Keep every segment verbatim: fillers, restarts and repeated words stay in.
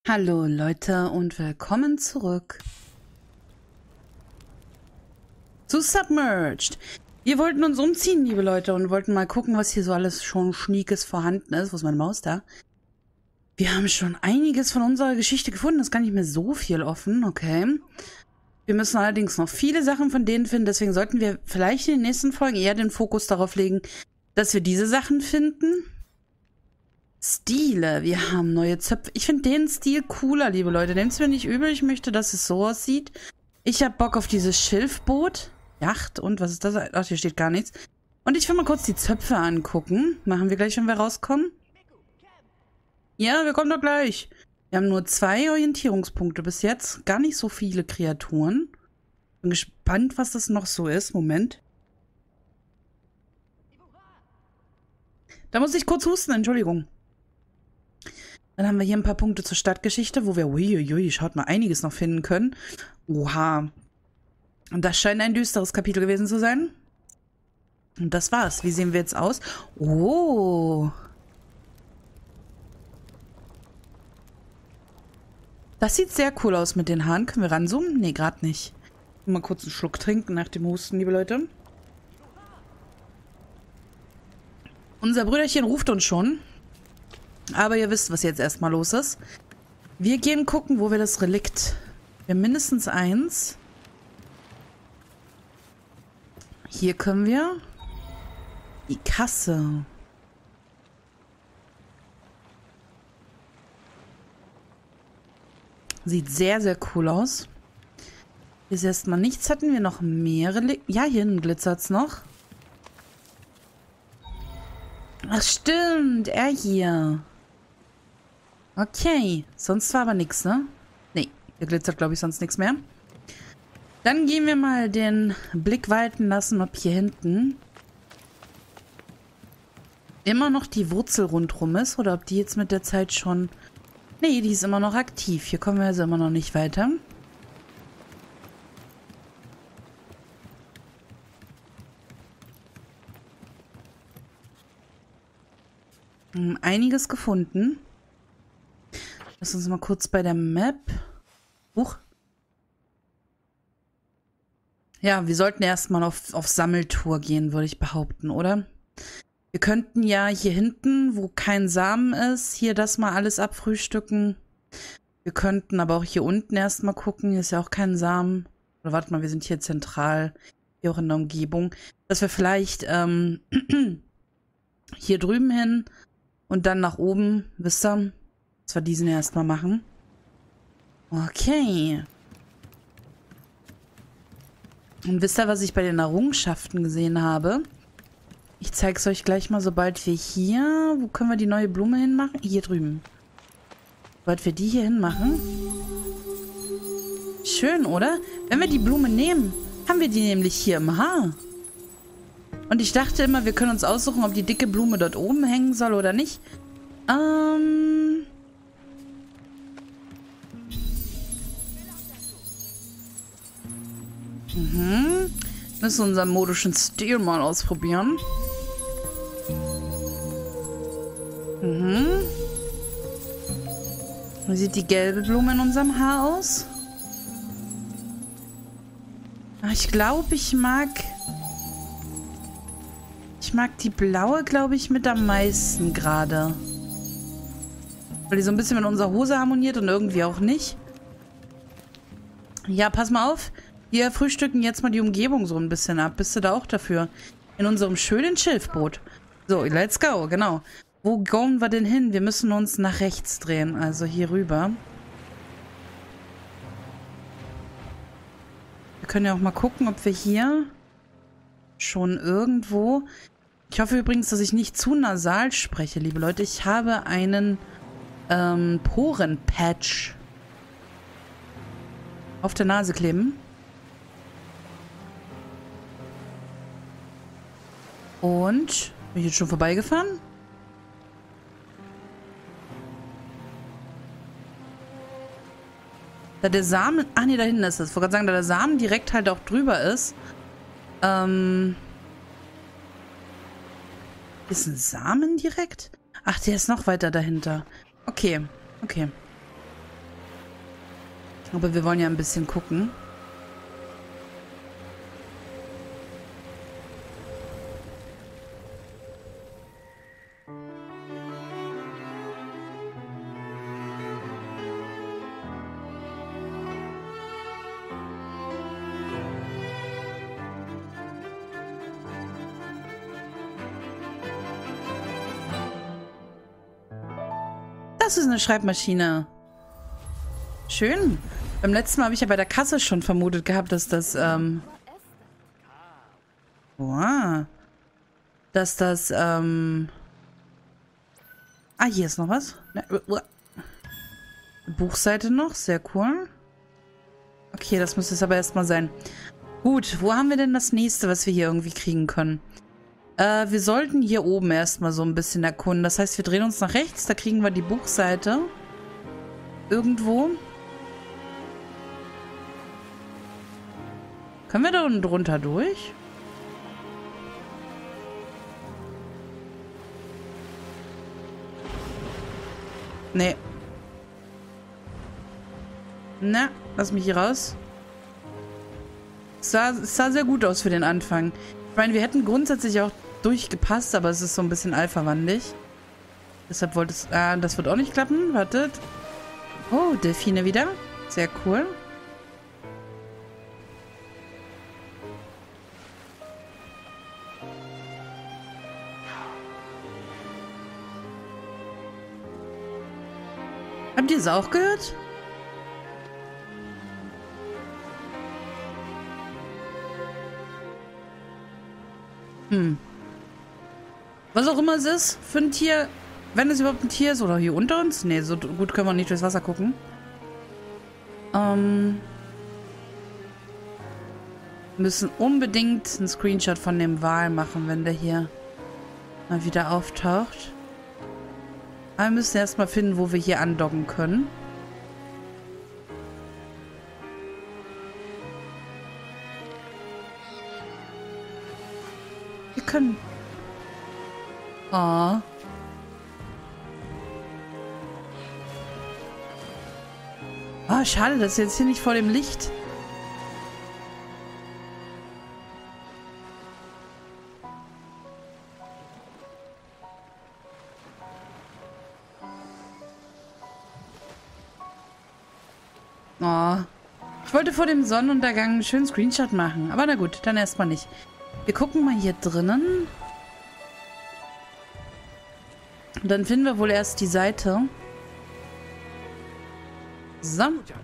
Hallo Leute und willkommen zurück zu Submerged. Wir wollten uns umziehen, liebe Leute, und wollten mal gucken, was hier so alles schon Schniekes vorhanden ist. Wo ist meine Maus da? Wir haben schon einiges von unserer Geschichte gefunden. Das ist gar nicht mehr so viel offen, okay. Wir müssen allerdings noch viele Sachen von denen finden. Deswegen sollten wir vielleicht in den nächsten Folgen eher den Fokus darauf legen, dass wir diese Sachen finden. Stile. Wir haben neue Zöpfe. Ich finde den Stil cooler, liebe Leute. Nehmt's mir nicht übel. Ich möchte, dass es so aussieht. Ich habe Bock auf dieses Schilfboot. Yacht. Und was ist das? Ach, hier steht gar nichts. Und ich will mal kurz die Zöpfe angucken. Machen wir gleich, wenn wir rauskommen? Ja, wir kommen doch gleich. Wir haben nur zwei Orientierungspunkte bis jetzt. Gar nicht so viele Kreaturen. Bin gespannt, was das noch so ist. Moment. Da muss ich kurz husten. Entschuldigung. Dann haben wir hier ein paar Punkte zur Stadtgeschichte, wo wir, uiuiui, schaut mal, einiges noch finden können. Oha. Und das scheint ein düsteres Kapitel gewesen zu sein. Und das war's. Wie sehen wir jetzt aus? Oh. Das sieht sehr cool aus mit den Haaren. Können wir ranzoomen? Nee, gerade nicht. Mal kurz einen Schluck trinken nach dem Husten, liebe Leute. Unser Brüderchen ruft uns schon. Aber ihr wisst, was jetzt erstmal los ist. Wir gehen gucken, wo wir das Relikt... Wir haben mindestens eins. Hier können wir... Die Kasse. Sieht sehr, sehr cool aus. Hier ist erstmal nichts. Hatten wir noch mehr Relikte? Ja, hier hinten glitzert es noch. Ach stimmt, er hier. Okay, sonst war aber nichts, ne? Nee, hier glitzert, glaube ich, sonst nichts mehr. Dann gehen wir mal den Blick walten lassen, ob hier hinten immer noch die Wurzel rundherum ist oder ob die jetzt mit der Zeit schon... Nee, die ist immer noch aktiv. Hier kommen wir also immer noch nicht weiter. Einiges gefunden. Lass uns mal kurz bei der Map. Huch. Ja, wir sollten erstmal auf, auf Sammeltour gehen, würde ich behaupten, oder? Wir könnten ja hier hinten, wo kein Samen ist, hier das mal alles abfrühstücken. Wir könnten aber auch hier unten erstmal gucken. Hier ist ja auch kein Samen. Oder warte mal, wir sind hier zentral, hier auch in der Umgebung. Dass wir vielleicht ähm, hier drüben hin und dann nach oben, wisst ihr, dass wir diesen erstmal machen. Okay. Und wisst ihr, was ich bei den Errungenschaften gesehen habe? Ich zeige es euch gleich mal, sobald wir hier... Wo können wir die neue Blume hinmachen? Hier drüben. Sobald wir die hier hinmachen. Schön, oder? Wenn wir die Blume nehmen, haben wir die nämlich hier im Haar. Und ich dachte immer, wir können uns aussuchen, ob die dicke Blume dort oben hängen soll oder nicht. Ähm... Mhm. Müssen unseren modischen Stil mal ausprobieren. Mhm. Wie sieht die gelbe Blume in unserem Haar aus? Ach, ich glaube, ich mag... Ich mag die blaue, glaube ich, mit am meisten gerade. Weil die so ein bisschen mit unserer Hose harmoniert und irgendwie auch nicht. Ja, pass mal auf. Wir frühstücken jetzt mal die Umgebung so ein bisschen ab. Bist du da auch dafür? In unserem schönen Schilfboot. So, let's go, genau. Wo gehen wir denn hin? Wir müssen uns nach rechts drehen, also hier rüber. Wir können ja auch mal gucken, ob wir hier schon irgendwo... Ich hoffe übrigens, dass ich nicht zu nasal spreche, liebe Leute. Ich habe einen ähm, Porenpatch auf der Nase kleben. Und bin ich jetzt schon vorbeigefahren? Da der Samen... Ach nee, da hinten ist es. Ich wollte gerade sagen, da der Samen direkt halt auch drüber ist. Ähm... Ist ein Samen direkt? Ach, der ist noch weiter dahinter. Okay, okay. Aber wir wollen ja ein bisschen gucken. Das ist eine Schreibmaschine. Schön. Beim letzten Mal habe ich ja bei der Kasse schon vermutet gehabt, dass das, ähm... Wow. Dass das, ähm... Ah, hier ist noch was. Buchseite noch. Sehr cool. Okay, das müsste es aber erstmal sein. Gut, wo haben wir denn das nächste, was wir hier irgendwie kriegen können? Äh, wir sollten hier oben erstmal so ein bisschen erkunden. Das heißt, wir drehen uns nach rechts. Da kriegen wir die Buchseite. Irgendwo. Können wir da unten drunter durch? Nee. Na, lass mich hier raus. Es sah, es sah sehr gut aus für den Anfang. Ich meine, wir hätten grundsätzlich auch durchgepasst, aber es ist so ein bisschen alpha-wandig. Deshalb wollte es... Ah, das wird auch nicht klappen. Wartet. Oh, Delfine wieder. Sehr cool. Habt ihr es auch gehört? Hm. Was auch immer es ist für ein Tier, wenn es überhaupt ein Tier ist, oder hier unter uns? Ne, so gut können wir nicht durchs Wasser gucken. Ähm. Müssen unbedingt einen Screenshot von dem Wal machen, wenn der hier mal wieder auftaucht. Aber wir müssen erstmal finden, wo wir hier andocken können. Wir können... Oh. Oh, schade, das ist jetzt hier nicht vor dem Licht. Oh. Ich wollte vor dem Sonnenuntergang einen schönen Screenshot machen. Aber na gut, dann erstmal nicht. Wir gucken mal hier drinnen. Und dann finden wir wohl erst die Seite. So.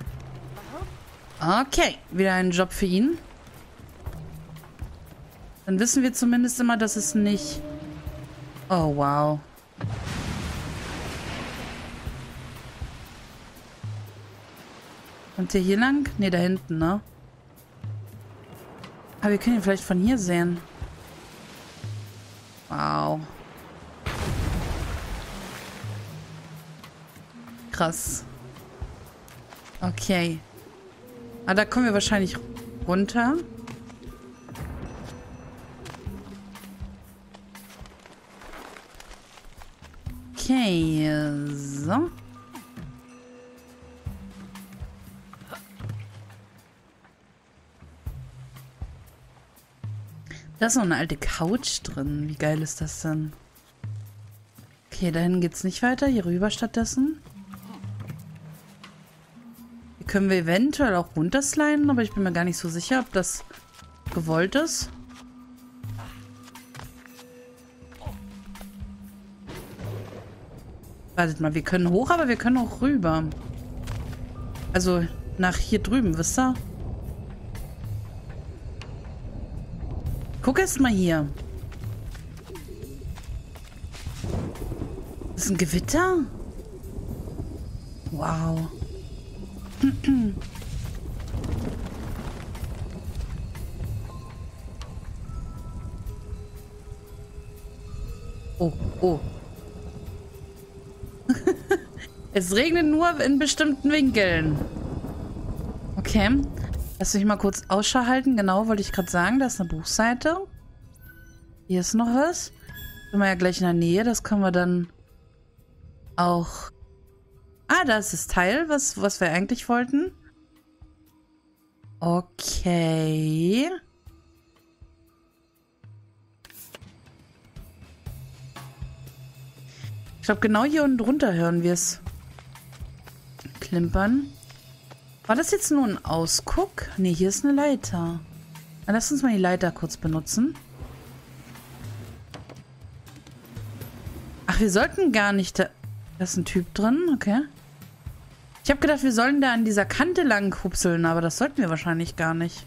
Okay, wieder ein Job für ihn. Dann wissen wir zumindest immer, dass es nicht... Oh, wow. Kommt der hier lang? Ne, da hinten, ne? Aber wir können ihn vielleicht von hier sehen. Wow. Krass. Okay. Ah, da kommen wir wahrscheinlich runter. Okay, so. Da ist noch eine alte Couch drin. Wie geil ist das denn? Okay, dahin geht's nicht weiter. Hier rüber stattdessen. Hier können wir eventuell auch runtersliden, aber ich bin mir gar nicht so sicher, ob das gewollt ist. Wartet mal, wir können hoch, aber wir können auch rüber. Also nach hier drüben, wisst ihr? Guck erst mal hier. Das ist ein Gewitter? Wow. Oh, oh. Es regnet nur in bestimmten Winkeln. Okay. Lass mich mal kurz Ausschau halten. Genau, wollte ich gerade sagen. Da ist eine Buchseite. Hier ist noch was. Sind wir ja gleich in der Nähe. Das können wir dann auch... Ah, da ist das Teil, was, was wir eigentlich wollten. Okay. Ich glaube, genau hier unten drunter hören wir es klimpern. War das jetzt nur ein Ausguck? Ne, hier ist eine Leiter. Dann lass uns mal die Leiter kurz benutzen. Ach, wir sollten gar nicht da... Da ist ein Typ drin, okay. Ich habe gedacht, wir sollen da an dieser Kante lang hupseln, aber das sollten wir wahrscheinlich gar nicht.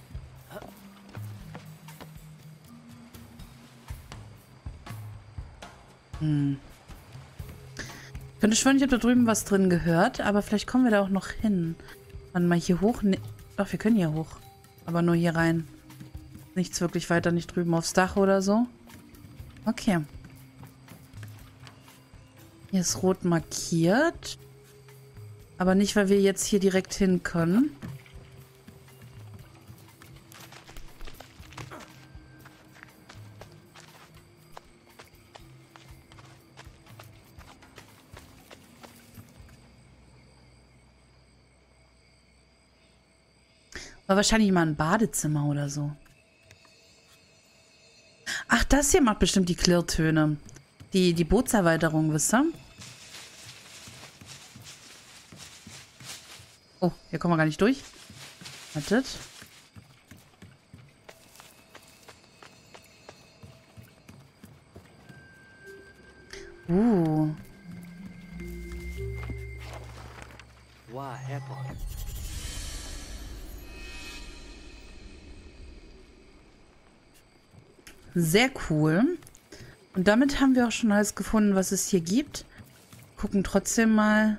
Hm. Ich könnte schwören, ich habe da drüben was drin gehört, aber vielleicht kommen wir da auch noch hin. Warte mal, hier hoch? Ne, doch, wir können hier hoch. Aber nur hier rein. Nichts wirklich weiter, nicht drüben aufs Dach oder so. Okay. Hier ist rot markiert. Aber nicht, weil wir jetzt hier direkt hin können. War wahrscheinlich mal ein Badezimmer oder so. Ach, das hier macht bestimmt die Klirrtöne. Die, die Bootserweiterung, wisst ihr? Oh, hier kommen wir gar nicht durch. Wartet. Uh. Sehr cool. Und damit haben wir auch schon alles gefunden, was es hier gibt. Gucken trotzdem mal.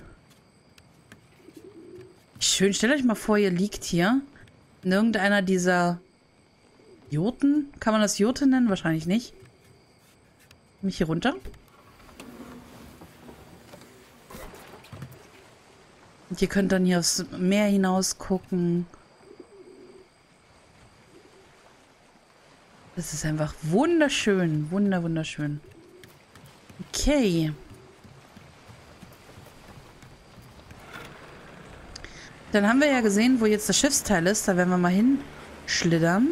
Schön, stellt euch mal vor, ihr liegt hier in irgendeiner dieser Jurten. Kann man das Jurte nennen? Wahrscheinlich nicht. Komm ich hier runter? Und ihr könnt dann hier aufs Meer hinaus gucken. Das ist einfach wunderschön. Wunder, wunderschön. Okay. Dann haben wir ja gesehen, wo jetzt das Schiffsteil ist. Da werden wir mal hinschlittern.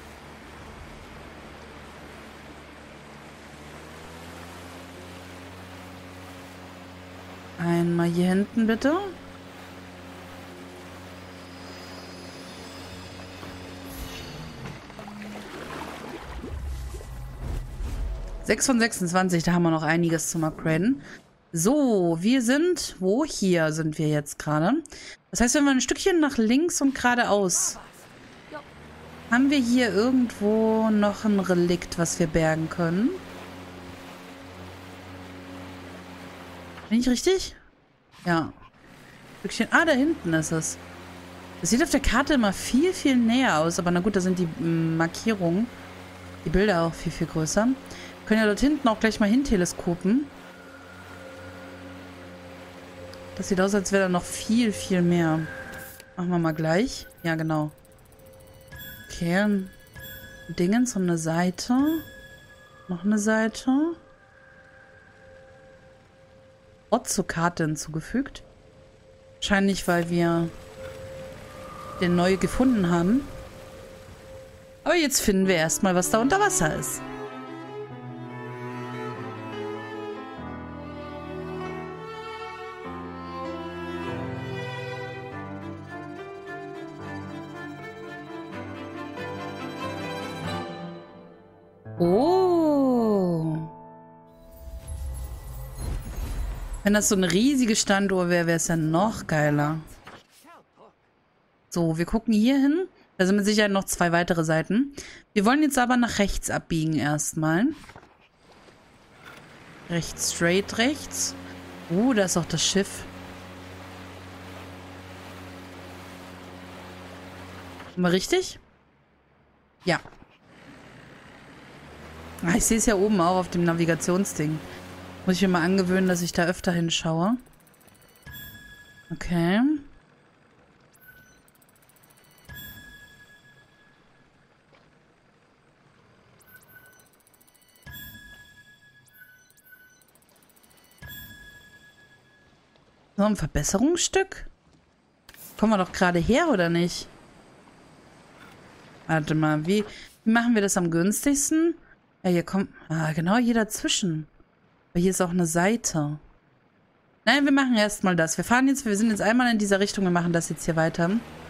Einmal hier hinten, bitte. sechs von sechsundzwanzig, da haben wir noch einiges zum Upgraden. So, wir sind... Wo? Hier sind wir jetzt gerade. Das heißt, wenn wir ein Stückchen nach links und geradeaus... Haben wir hier irgendwo noch ein Relikt, was wir bergen können? Bin ich richtig? Ja. Stückchen... Ah, da hinten ist es. Das sieht auf der Karte immer viel, viel näher aus. Aber na gut, da sind die Markierungen, die Bilder auch viel, viel größer. Wir können ja dort hinten auch gleich mal hin teleskopen. Das sieht aus, als wäre da noch viel, viel mehr. Machen wir mal gleich. Ja, genau. Okay. Ein Dingens und eine Seite. Noch eine Seite. Ort zur Karte hinzugefügt. Wahrscheinlich, weil wir den neu gefunden haben. Aber jetzt finden wir erstmal, was da unter Wasser ist. Oh. Wenn das so eine riesige Standuhr wäre, wäre es ja noch geiler. So, wir gucken hier hin. Da sind mit Sicherheit noch zwei weitere Seiten. Wir wollen jetzt aber nach rechts abbiegen erstmal. Rechts, straight rechts. Uh, da ist auch das Schiff. Haben wir richtig? Ja. Ah, ich sehe es ja oben auch auf dem Navigationsding. Muss ich mir mal angewöhnen, dass ich da öfter hinschaue. Okay. So, ein Verbesserungsstück? Kommen wir doch gerade her, oder nicht? Warte mal, wie, wie machen wir das am günstigsten? Ja, hier kommt... Ah, genau, hier dazwischen. Aber hier ist auch eine Seite. Nein, wir machen erstmal das. Wir fahren jetzt, wir sind jetzt einmal in dieser Richtung, wir machen das jetzt hier weiter.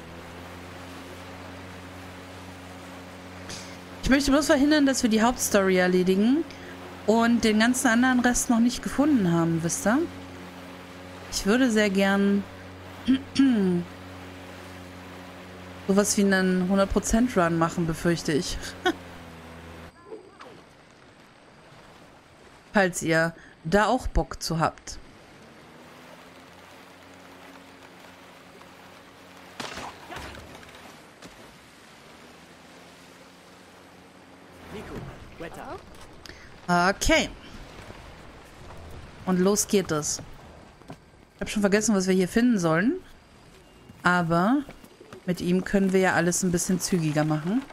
Ich möchte bloß verhindern, dass wir die Hauptstory erledigen und den ganzen anderen Rest noch nicht gefunden haben, wisst ihr? Ich würde sehr gern sowas wie einen hundert Prozent Run machen, befürchte ich. Falls ihr da auch Bock zu habt. Okay. Und los geht es. Ich habe schon vergessen, was wir hier finden sollen. Aber mit ihm können wir ja alles ein bisschen zügiger machen.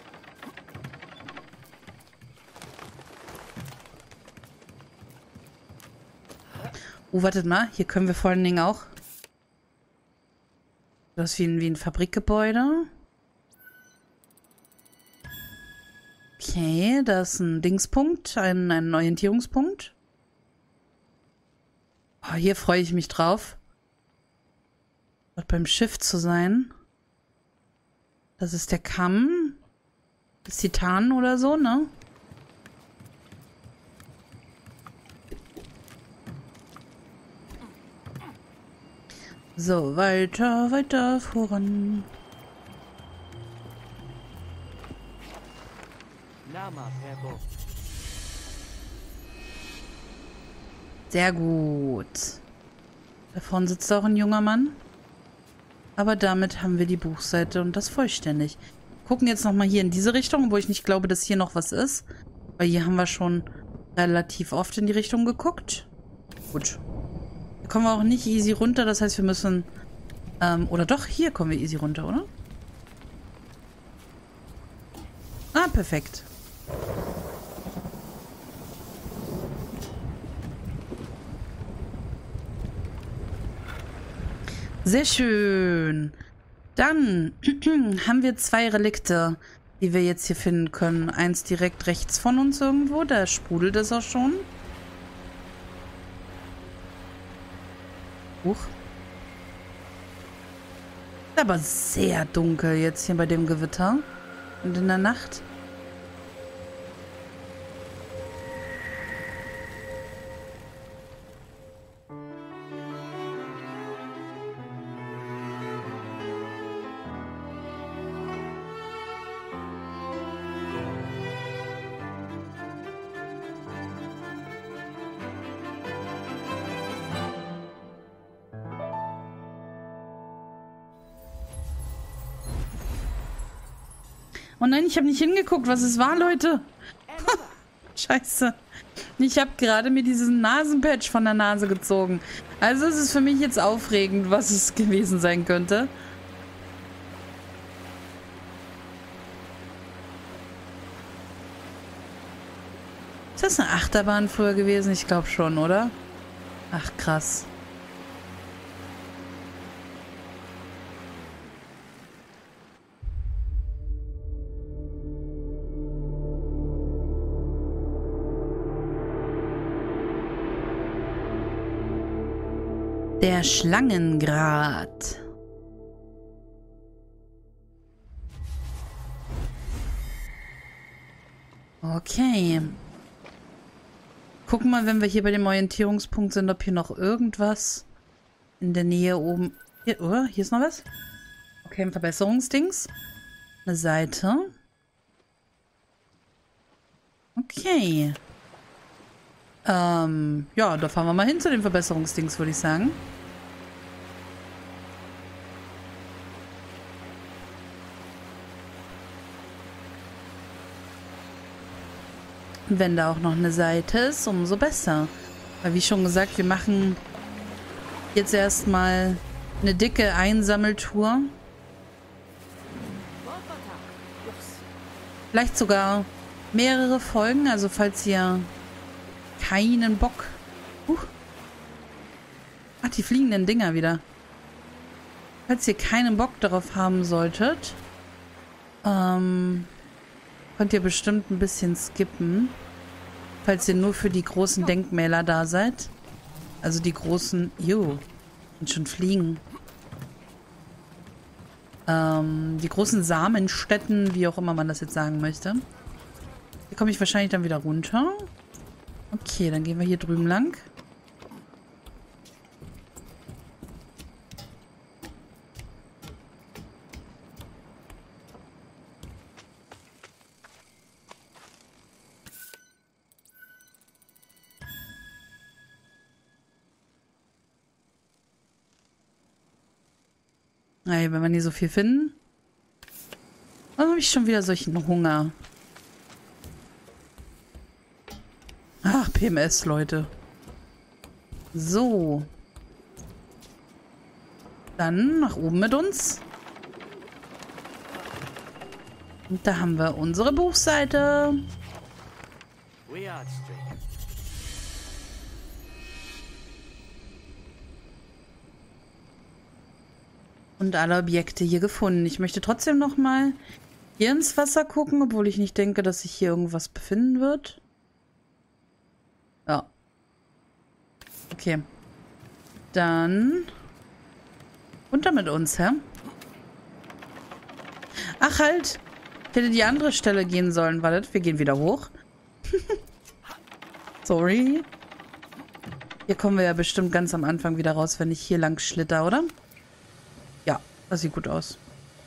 Oh, wartet mal. Hier können wir vor allen Dingen auch... Das ist wie ein, wie ein Fabrikgebäude. Okay, da ist ein Dingspunkt, ein, ein Orientierungspunkt. Oh, hier freue ich mich drauf. Dort beim Schiff zu sein. Das ist der Kamm. Des Titanen oder so, ne? So, weiter, weiter voran. Sehr gut. Da vorne sitzt auch ein junger Mann. Aber damit haben wir die Buchseite und das vollständig. Gucken jetzt nochmal hier in diese Richtung, wo ich nicht glaube, dass hier noch was ist. Weil hier haben wir schon relativ oft in die Richtung geguckt. Gut. Hier kommen wir auch nicht easy runter, das heißt, wir müssen... Ähm, oder doch, hier kommen wir easy runter, oder? Ah, perfekt. Sehr schön. Dann haben wir zwei Relikte, die wir jetzt hier finden können. Eins direkt rechts von uns irgendwo, da sprudelt es auch schon. Huch. Aber sehr dunkel jetzt hier bei dem Gewitter und in der Nacht. Oh nein, ich habe nicht hingeguckt, was es war, Leute. Scheiße. Ich habe gerade mir diesen Nasenpatch von der Nase gezogen. Also ist es für mich jetzt aufregend, was es gewesen sein könnte. Ist das eine Achterbahn früher gewesen? Ich glaube schon, oder? Ach, krass. Der Schlangengrat. Okay. Gucken mal, wenn wir hier bei dem Orientierungspunkt sind, ob hier noch irgendwas in der Nähe oben... Hier, oh, hier ist noch was? Okay, ein Verbesserungsdings. Eine Seite. Okay. Ähm, ja, da fahren wir mal hin zu den Verbesserungsdings, würde ich sagen. Wenn da auch noch eine Seite ist, umso besser. Weil wie schon gesagt, wir machen jetzt erstmal eine dicke Einsammeltour. Vielleicht sogar mehrere Folgen, also falls ihr keinen Bock... Uh. Ach, die fliegenden Dinger wieder. Falls ihr keinen Bock darauf haben solltet, Ähm, könnt ihr bestimmt ein bisschen skippen, falls ihr nur für die großen Denkmäler da seid. Also die großen... Jo, und schon fliegen. Ähm, die großen Samenstätten, wie auch immer man das jetzt sagen möchte. Hier komme ich wahrscheinlich dann wieder runter. Okay, dann gehen wir hier drüben lang. Ey, wenn wir nie so viel finden. Warum habe ich schon wieder solchen Hunger? Ach, P M S, Leute. So. Dann nach oben mit uns. Und da haben wir unsere Buchseite. Und alle Objekte hier gefunden. Ich möchte trotzdem noch mal hier ins Wasser gucken, obwohl ich nicht denke, dass sich hier irgendwas befinden wird. Ja. Okay. Dann runter mit uns, hä? Ach halt! Ich hätte die andere Stelle gehen sollen. Wartet, wir gehen wieder hoch. Sorry. Hier kommen wir ja bestimmt ganz am Anfang wieder raus, wenn ich hier lang schlitter, oder? Ja, das sieht gut aus.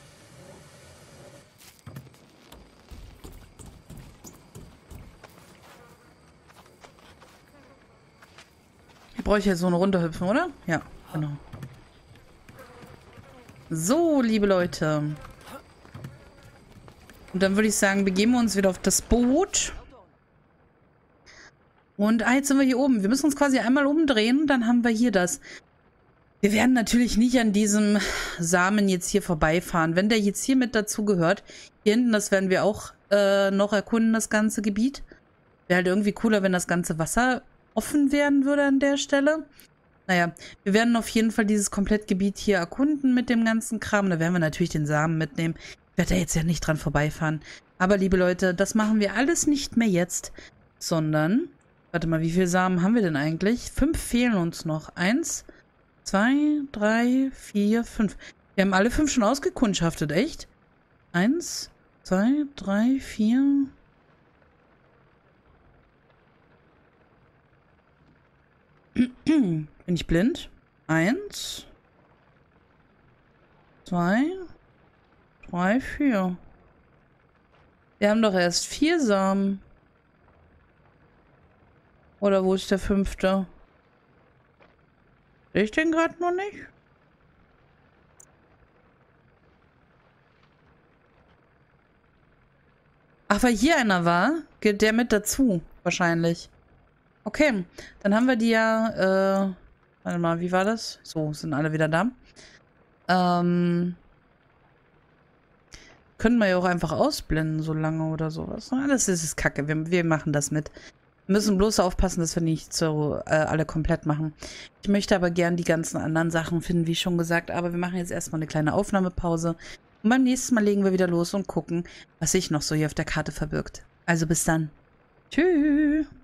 Hier brauche ich jetzt so eine Runde hüpfen, oder? Ja, genau. So, liebe Leute. Und dann würde ich sagen, begeben wir uns wieder auf das Boot. Und ah, jetzt sind wir hier oben. Wir müssen uns quasi einmal umdrehen. Dann haben wir hier das. Wir werden natürlich nicht an diesem Samen jetzt hier vorbeifahren. Wenn der jetzt hier mit dazu gehört, hier hinten, das werden wir auch äh, noch erkunden, das ganze Gebiet. Wäre halt irgendwie cooler, wenn das ganze Wasser offen werden würde an der Stelle. Naja, wir werden auf jeden Fall dieses Komplettgebiet hier erkunden mit dem ganzen Kram. Da werden wir natürlich den Samen mitnehmen. Ich werde da jetzt ja nicht dran vorbeifahren. Aber liebe Leute, das machen wir alles nicht mehr jetzt, sondern... Warte mal, wie viele Samen haben wir denn eigentlich? Fünf fehlen uns noch. Eins... Zwei, drei, vier, fünf. Wir haben alle fünf schon ausgekundschaftet, echt? Eins, zwei, drei, vier. Bin ich blind? Eins, zwei, drei, vier. Wir haben doch erst vier Samen. Oder wo ist der fünfte? Sehe ich den gerade noch nicht? Ach, weil hier einer war, geht der mit dazu, wahrscheinlich. Okay, dann haben wir die ja, äh, warte mal, wie war das? So, sind alle wieder da. Ähm, können wir ja auch einfach ausblenden, so lange oder sowas. Das ist, ist kacke, wir, wir machen das mit. Wir müssen bloß aufpassen, dass wir nicht so äh, alle komplett machen. Ich möchte aber gern die ganzen anderen Sachen finden, wie schon gesagt. Aber wir machen jetzt erstmal eine kleine Aufnahmepause. Und beim nächsten Mal legen wir wieder los und gucken, was sich noch so hier auf der Karte verbirgt. Also bis dann. Tschüss.